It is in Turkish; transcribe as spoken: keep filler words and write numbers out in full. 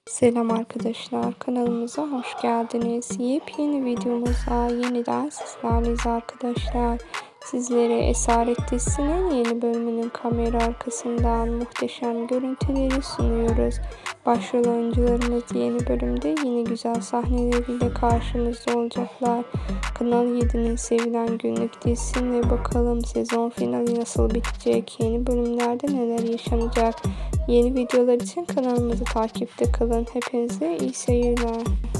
Selam arkadaşlar, kanalımıza hoş geldiniz. Yepyeni videomuzda yeniden sizlerleyiz arkadaşlar. Sizlere Esaret dizisinin yeni bölümünün kamera arkasından muhteşem görüntüleri sunuyoruz. Başrol oyuncularımız yeni bölümde yine güzel sahneleriyle karşımızda olacaklar. Kanal yedi'nin sevilen günlük dizisinde bakalım sezon finali nasıl bitecek, yeni bölümlerde neler yaşanacak. Yeni videolar için kanalımızı takipte kalın. Hepinize iyi seyirler.